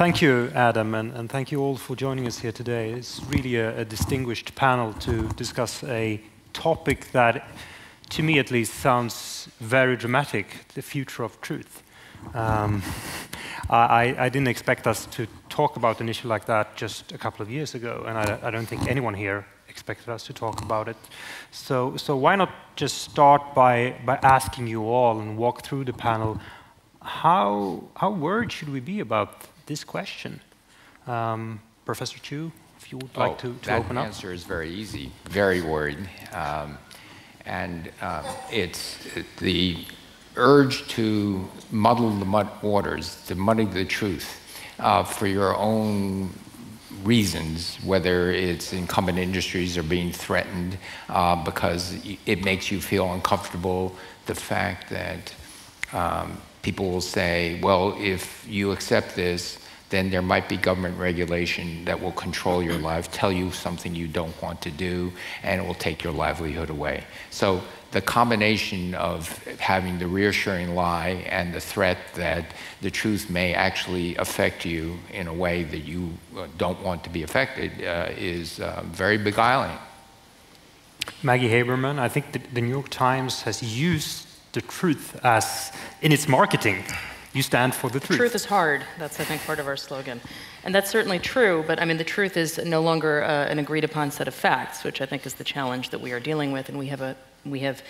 Thank you, Adam, and thank you all for joining us here today. It's really a distinguished panel to discuss a topic that, to me at least, sounds very dramatic, the future of truth. I didn't expect us to talk about an issue like that just a couple of years ago, and I don't think anyone here expected us to talk about it. So why not just start by asking you all and walk through the panel, how worried should we be about this question? Professor Chu, if you would like to open up. That answer is very easy, very worried. It's the urge to muddle the waters, to muddy the truth for your own reasons, whether it's incumbent industries are being threatened because it makes you feel uncomfortable, the fact that people will say, well, if you accept this, then there might be government regulation that will control your life, tell you something you don't want to do, and it will take your livelihood away. So the combination of having the reassuring lie and the threat that the truth may actually affect you in a way that you don't want to be affected is very beguiling. Maggie Haberman, I think the New York Times has used the truth as, in its marketing, you stand for the truth. Truth is hard. That's, I think, part of our slogan. And that's certainly true, but I mean, the truth is no longer an agreed upon set of facts, which I think is the challenge that we are dealing with. And we have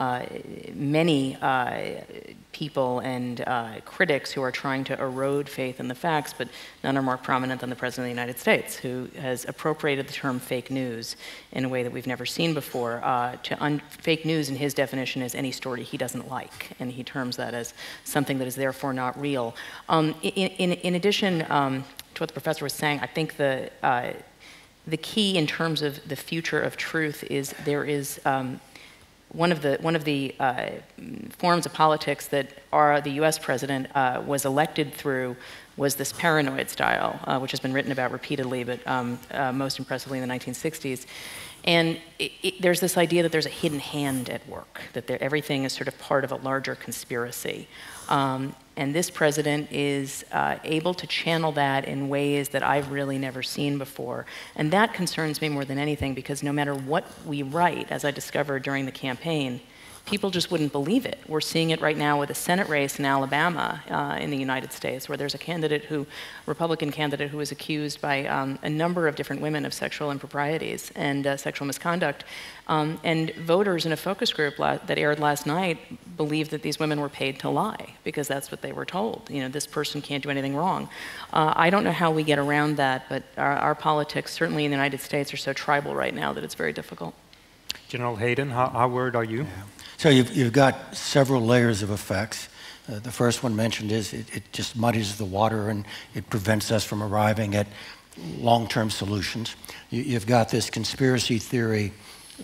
many people and critics who are trying to erode faith in the facts, but none are more prominent than the President of the United States, who has appropriated the term fake news in a way that we've never seen before. Fake news, in his definition, is any story he doesn't like, and he terms that as something that is therefore not real. In addition to what the professor was saying, I think the key in terms of the future of truth is there is one of the forms of politics that the U.S. president was elected through was this paranoid style, which has been written about repeatedly, but most impressively in the 1960s. And there's this idea that there's a hidden hand at work, that everything is sort of part of a larger conspiracy. And this president is able to channel that in ways that I've really never seen before. And that concerns me more than anything, because no matter what we write, as I discovered during the campaign, people just wouldn't believe it. We're seeing it right now with a Senate race in Alabama in the United States, where there's a Republican candidate who was accused by a number of different women of sexual improprieties and sexual misconduct. And voters in a focus group that aired last night believed that these women were paid to lie, because that's what they were told. You know, this person can't do anything wrong. I don't know how we get around that, but our politics, certainly in the United States, are so tribal right now that it's very difficult. General Hayden, how worried are you? Yeah. So you've got several layers of effects. The first one mentioned is it just muddies the water and it prevents us from arriving at long-term solutions. You've got this conspiracy theory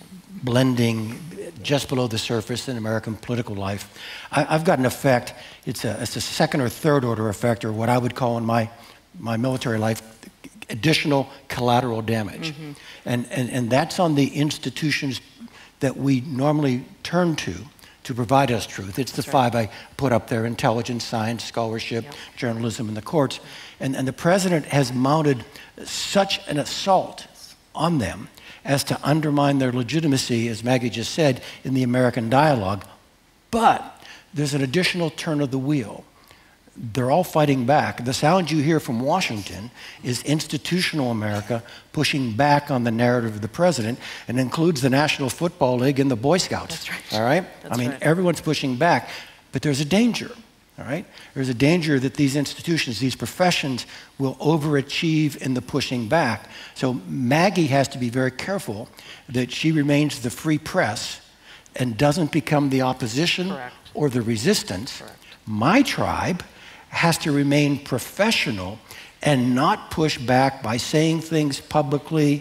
blending just below the surface in American political life. I've got an effect, it's a second or third order effect, or what I would call in my military life, additional collateral damage. Mm-hmm. And that's on the institutions that we normally turn to provide us truth. It's the five I put up there: intelligence, science, scholarship, journalism, and the courts. And the president has mounted such an assault on them as to undermine their legitimacy, as Maggie just said, in the American dialogue. But there's an additional turn of the wheel. They're all fighting back. The sound you hear from Washington is institutional America pushing back on the narrative of the president, and includes the National Football League and the Boy Scouts. That's right. All right? I mean, everyone's pushing back, but there's a danger. All right? There's a danger that these institutions, these professions, will overachieve in the pushing back. So Maggie has to be very careful that she remains the free press and doesn't become the opposition or the resistance. My tribe has to remain professional and not push back by saying things publicly,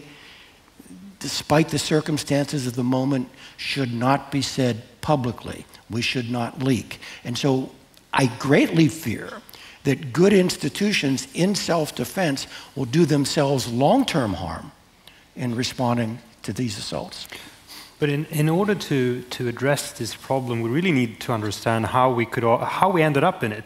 despite the circumstances of the moment, should not be said publicly. We should not leak. And so I greatly fear that good institutions in self-defense will do themselves long-term harm in responding to these assaults. But in order to address this problem, we really need to understand how we ended up in it.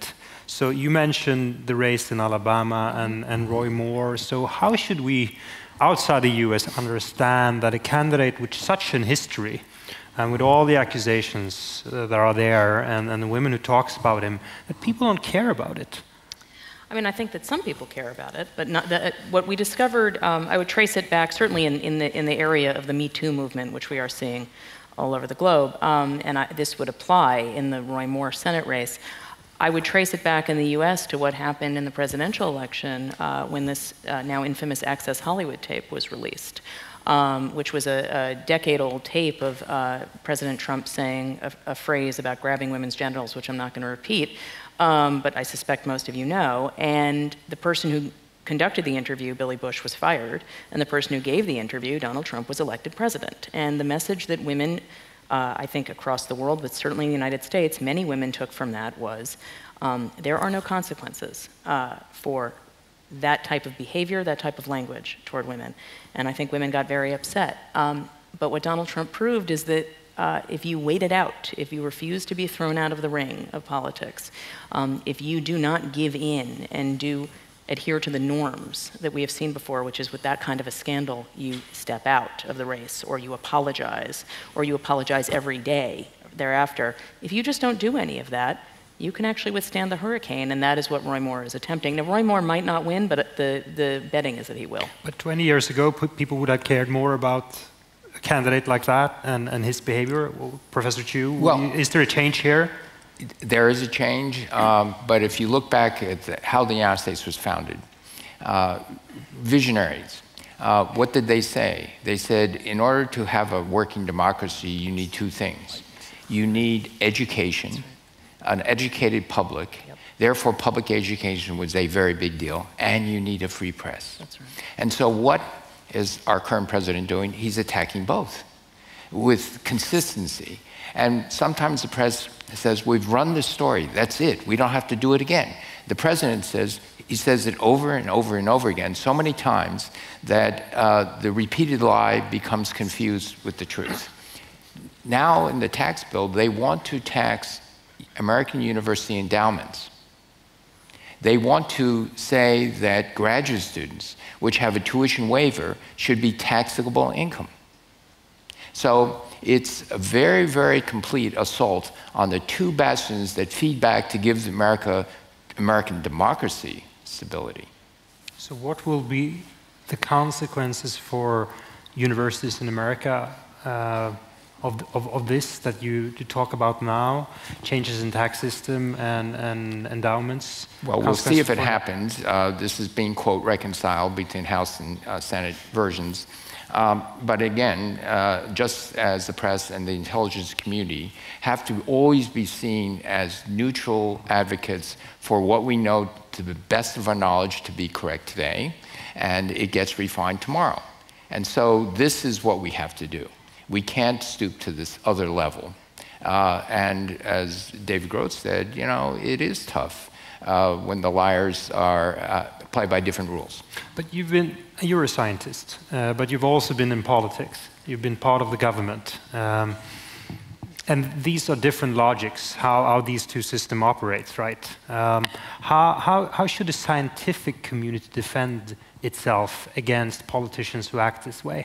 So you mentioned the race in Alabama and Roy Moore. So how should we, outside the US, understand that a candidate with such an history, and with all the accusations that are there, and the women who talks about him, that people don't care about it? I mean, I think that some people care about it, but not that, what we discovered, I would trace it back certainly in the area of the Me Too movement, which we are seeing all over the globe, and this would apply in the Roy Moore Senate race. I would trace it back in the US to what happened in the presidential election when this now infamous Access Hollywood tape was released, which was a decade-old tape of President Trump saying a phrase about grabbing women's genitals, which I'm not going to repeat, but I suspect most of you know. And the person who conducted the interview, Billy Bush, was fired, and the person who gave the interview, Donald Trump, was elected president. And the message that women, I think across the world, but certainly in the United States, many women took from that was, there are no consequences for that type of behavior, that type of language toward women. And I think women got very upset. But what Donald Trump proved is that if you wait it out, if you refuse to be thrown out of the ring of politics, if you do not give in and do adhere to the norms that we have seen before, which is with that kind of a scandal, you step out of the race, or you apologize every day thereafter. If you just don't do any of that, you can actually withstand the hurricane, and that is what Roy Moore is attempting. Now, Roy Moore might not win, but the betting is that he will. But 20 years ago, people would have cared more about a candidate like that and his behavior. Well, Professor Chu, is there a change here? There is a change, but if you look back at how the United States was founded, visionaries, what did they say? They said, in order to have a working democracy, you need two things. You need education, an educated public. Yep. Therefore, public education was a very big deal, and you need a free press. That's right. And so what is our current president doing? He's attacking both with consistency. And sometimes the press says, we've run this story, that's it, we don't have to do it again. The president says, he says it over and over and over again, so many times that the repeated lie becomes confused with the truth. Now in the tax bill, they want to tax American university endowments. They want to say that graduate students, which have a tuition waiver, should be taxable income. So it's a very, very complete assault on the two bastions that feed back to give American democracy stability. So what will be the consequences for universities in America of this that you talk about now, changes in tax system and endowments? Well, we'll see if it happens. This is being, quote, reconciled between House and Senate versions. But again, just as the press and the intelligence community have to always be seen as neutral advocates for what we know to the best of our knowledge to be correct today, and it gets refined tomorrow. And so this is what we have to do. We can't stoop to this other level. And as David Groth said, you know, it is tough when the liars are play by different rules. But you're a scientist, but you've also been in politics. You've been part of the government. And these are different logics, how these two systems operate, right? How should a scientific community defend itself against politicians who act this way?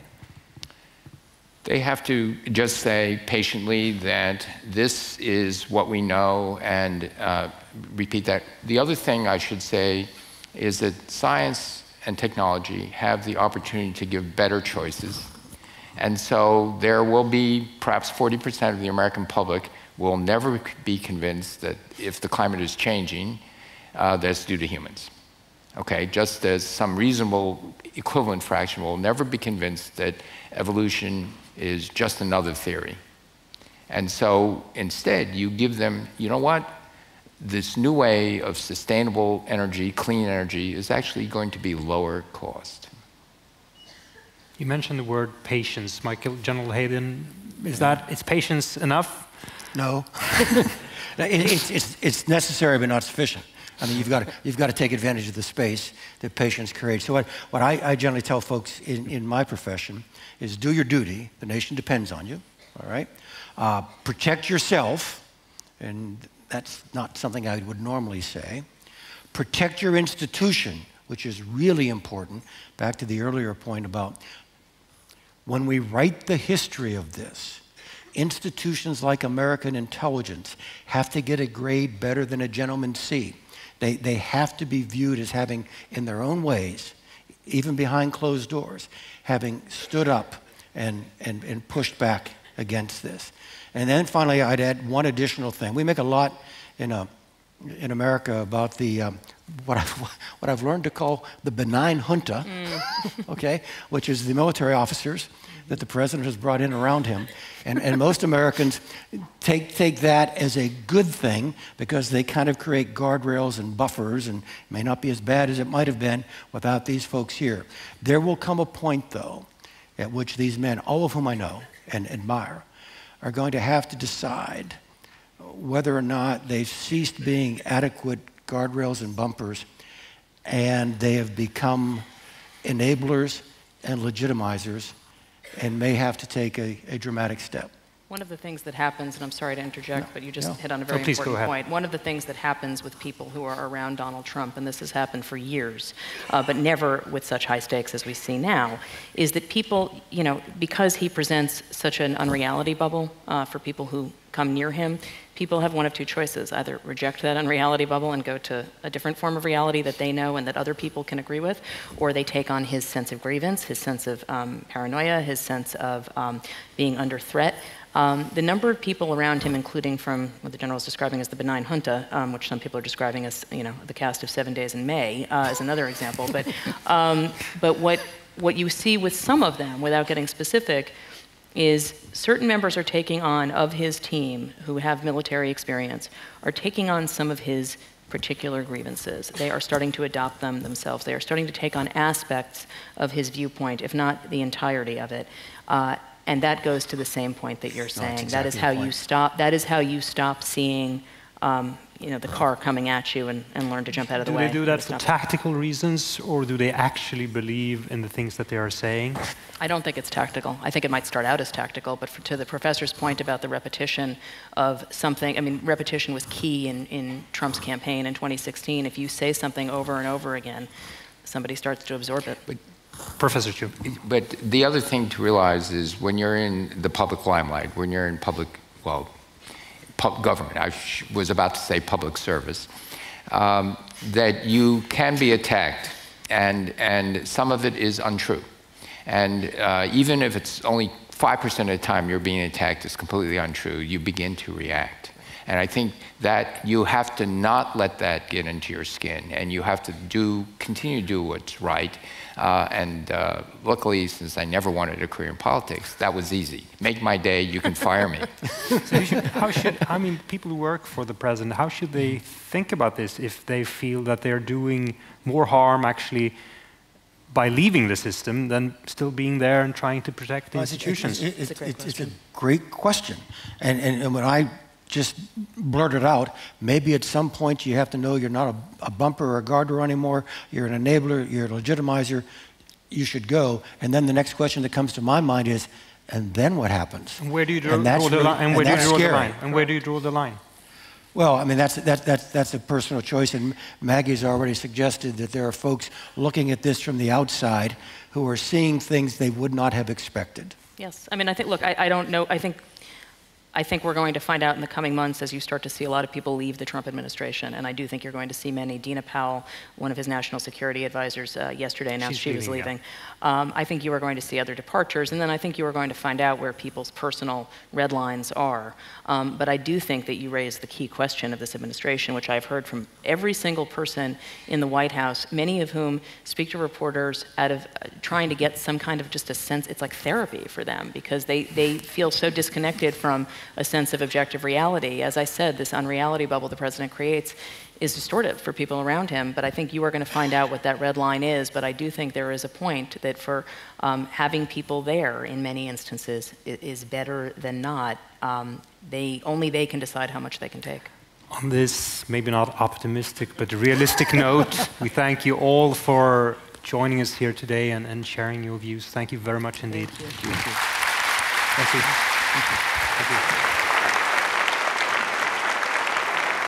They have to just say patiently that this is what we know and repeat that. The other thing I should say is that science and technology have the opportunity to give better choices. And so there will be perhaps 40% of the American public will never be convinced that if the climate is changing, that's due to humans. Okay, just as some reasonable equivalent fraction will never be convinced that evolution is just another theory. And so instead, you give them, you know what? This new way of sustainable energy, clean energy, is actually going to be lower cost. You mentioned the word patience, Michael. General Hayden, is patience enough? No. It's necessary but not sufficient. I mean, you've got to take advantage of the space that patience creates. So what I generally tell folks in my profession is do your duty. The nation depends on you, all right? Protect yourself, and that's not something I would normally say. protect your institution, which is really important, back to the earlier point about when we write the history of this, institutions like American intelligence have to get a grade better than a gentleman C. They have to be viewed as having, in their own ways, even behind closed doors, having stood up and pushed back against this. And then finally, I'd add one additional thing. We make a lot in America about the what I've learned to call the benign junta, okay, which is the military officers that the president has brought in around him. And most Americans take that as a good thing because they kind of create guardrails and buffers, and it may not be as bad as it might have been without these folks here. There will come a point, though, at which these men, all of whom I know and admire, are going to have to decide whether or not they've ceased being adequate guardrails and bumpers and they have become enablers and legitimizers and may have to take a dramatic step. One of the things that happens, and I'm sorry to interject, but you just hit on a very please important point. One of the things that happens with people who are around Donald Trump, and this has happened for years, but never with such high stakes as we see now, is that people, you know, because he presents such an unreality bubble for people who come near him, people have one of two choices: either reject that unreality bubble and go to a different form of reality that they know and that other people can agree with, or they take on his sense of grievance, his sense of paranoia, his sense of being under threat. The number of people around him, including from what the general is describing as the benign junta, which some people are describing as, you know, the cast of 7 Days in May, is another example. But what you see with some of them, without getting specific, is certain members are taking on, of his team who have military experience, are taking on some of his particular grievances. They are starting to adopt them themselves. They are starting to take on aspects of his viewpoint, if not the entirety of it. And that goes to the same point that you're saying. Exactly that is how you stop. That is how you stop seeing, you know, the car coming at you and learn to jump out of the way. Do they do that for tactical reasons, or do they actually believe in the things that they are saying? I don't think it's tactical. I think it might start out as tactical, but to the professor's point about the repetition of something, I mean, repetition was key in Trump's campaign in 2016. If you say something over and over again, somebody starts to absorb it. Professor Chu. But the other thing to realize is when you're in the public limelight, when you're in public, well, government, I was about to say public service, that you can be attacked, and some of it is untrue. And even if it's only 5% of the time you're being attacked is completely untrue, you begin to react. And I think that you have to not let that get into your skin, and you have to continue to do what's right. Luckily, since I never wanted a career in politics, that was easy. Make my day, you can fire me. So I mean, people who work for the president, how should they think about this if they feel that they're doing more harm actually by leaving the system than still being there and trying to protect the institutions? It's a great question. And when I just blurted out, maybe at some point you have to know you're not a bumper or a guardrail anymore, you're an enabler, you're a legitimizer, you should go. And then the next question that comes to my mind is, and then what happens? And where do you draw the line? And where do you draw the line? And where do you draw the line? Well, I mean, that's a personal choice, and Maggie's already suggested that there are folks looking at this from the outside who are seeing things they would not have expected. Yes, I mean, I think, look, I don't know, I think we're going to find out in the coming months as you start to see a lot of people leave the Trump administration, and I do think you're going to see many. Dina Powell, one of his national security advisors, yesterday announced she was leaving. Yeah. I think you are going to see other departures, and then I think you are going to find out where people's personal red lines are. But I do think that you raised the key question of this administration, which I've heard from every single person in the White House, many of whom speak to reporters out of trying to get some kind of just a sense, it's like therapy for them, because they feel so disconnected from a sense of objective reality. As I said, this unreality bubble the president creates is distortive for people around him, but I think you are going to find out what that red line is. But I do think there is a point that for having people there in many instances is better than not. Only they can decide how much they can take. On this, maybe not optimistic, but realistic note, we thank you all for joining us here today and sharing your views. Thank you very much indeed. Thank you. Thank you. Thank you. Thank you.